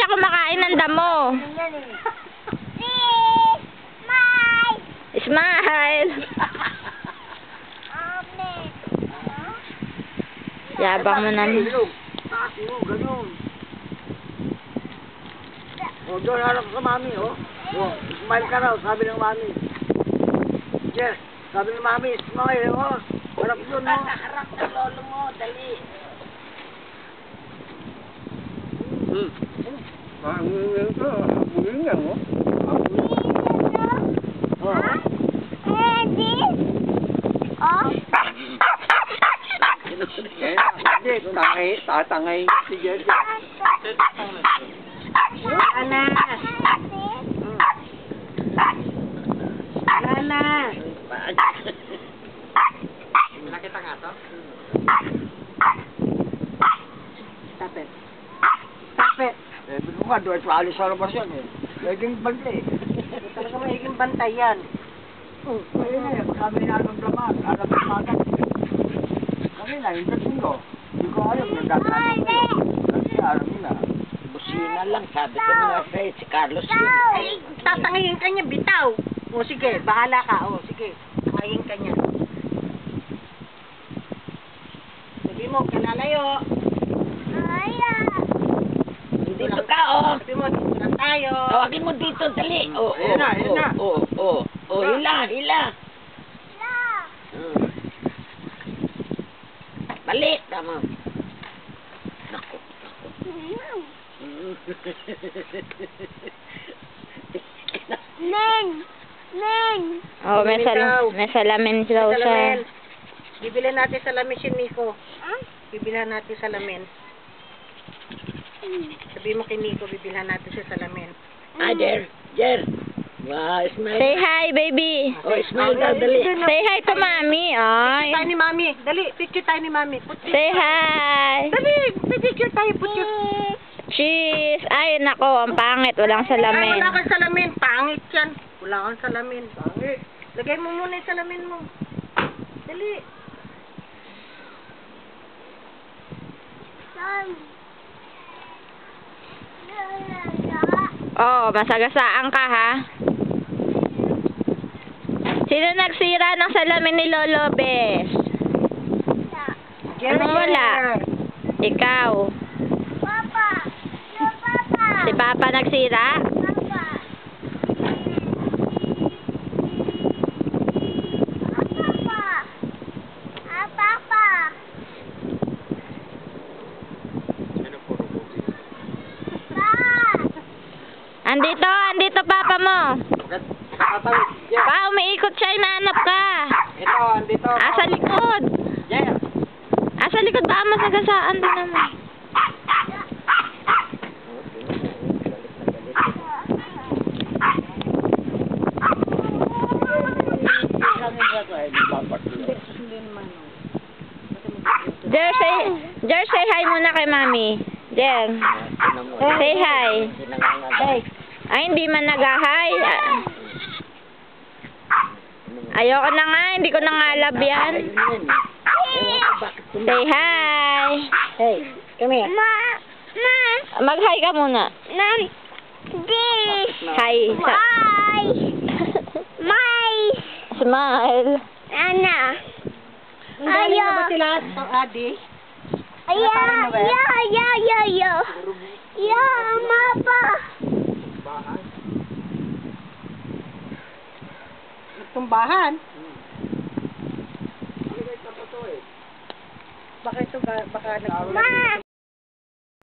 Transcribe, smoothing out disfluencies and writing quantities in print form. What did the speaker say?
kumakain ng damo. Smile! Yabang mo naman. Ganun. O, doon harap ka, mami, o. O, smile ka raw, sabi ng mami. Yes, sabi ng mami, smile, o. Harap doon, o. Harap ng lolo mo, dali. Ang ito, bugin nga, o. Hindi, tatangay si Jerry. Ana. Ana. Nakita nga to? Stop it. Stop it. Eh, bino nga, doon sa alis sa labas yan eh. Magiging bantay. Talaga magiging bantay yan. Ayun na eh, kami nalaglaman. Nalaglaman. Kami na, yung tatlo. Hindi ko alam, nagdadaan ko. Kasi alam nila. Busina lang, sabi ko nga sa'yo, si Carlos yun. Ay, tatangayin ka niya, bitaw. O sige, bahala ka. O sige, tangayin ka niya. Sabi mo, kalalayo. Dito ka, oh. Sabi mo, dito lang tayo. Tawagin mo dito, dali. Oh, ayun na, ayun na. Oh, hila. Balik, tama. Naku. Oh, may salamin daw siya. Salamin. Bibili natin salamin si Nico. Bibilhan natin salamin. Sabi mo kay Nico, bibilhan natin siya salamin. Ah, Jer. Wow, smile. Say hi, baby. Oh, smile daw, dali. Say hi to Mami. Ay. Picture tayo ni Mami. Dali, picture tayo ni Mami. Say hi. Dali, picture tayo. Cheese. Ay, nako, ang pangit. Walang Ay, salamin. wala kang salamin. Pangit yan. Wala kang salamin. Pangit. Lagay mo muna yung salamin mo. Dali. Oh, masagasaan ka, ha? Sino nagsira ng salamin ni Lolo Bes? Anong wala? Ikaw. Si Papa nagsira? Andito Papa mo. Pa, umiikot siya, hinahanap ka. Ito, andito. Asa likod. Yeah. Asa likod ba, masagasaan din naman. Jer, say hi muna kay Mami. Jer, say hi. Ay, hindi man nag-hi. Ayoko na nga, hindi ko na nga love yan. Say hi. Hey, come here. Mag-hi ka muna. Hi. Smile. Galing na ba sila, Adi? Tumbahan? Baka ito, baka